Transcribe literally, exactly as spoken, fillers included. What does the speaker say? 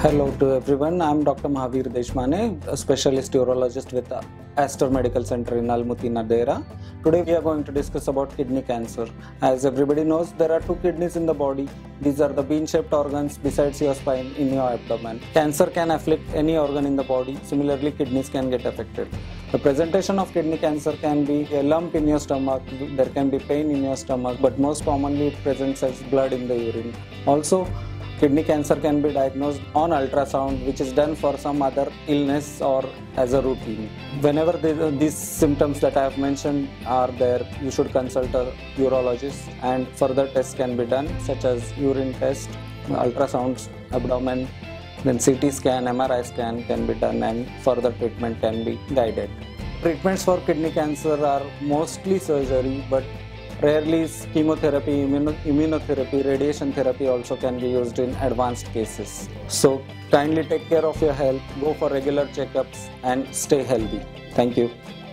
Hello to everyone. I'm Doctor Mahavir Deshmane, a specialist urologist with Aster Medical Center in Almuti, Nadera. Today we are going to discuss about kidney cancer. As everybody knows, there are two kidneys in the body. These are the bean-shaped organs besides your spine in your abdomen. Cancer can afflict any organ in the body. Similarly, kidneys can get affected. The presentation of kidney cancer can be a lump in your stomach, there can be pain in your stomach, but most commonly it presents as blood in the urine. Also, kidney cancer can be diagnosed on ultrasound, which is done for some other illness or as a routine. Whenever the, these symptoms that I have mentioned are there, you should consult a urologist, and further tests can be done such as urine test, ultrasounds, abdomen, then C T scan, M R I scan can be done, and further treatment can be guided. Treatments for kidney cancer are mostly surgery, but rarely is chemotherapy, immuno immunotherapy, radiation therapy also can be used in advanced cases. So kindly take care of your health, go for regular checkups and stay healthy. Thank you.